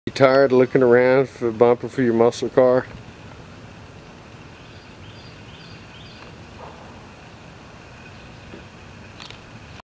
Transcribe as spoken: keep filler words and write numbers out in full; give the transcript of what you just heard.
You tired of looking around for a bumper for your muscle car?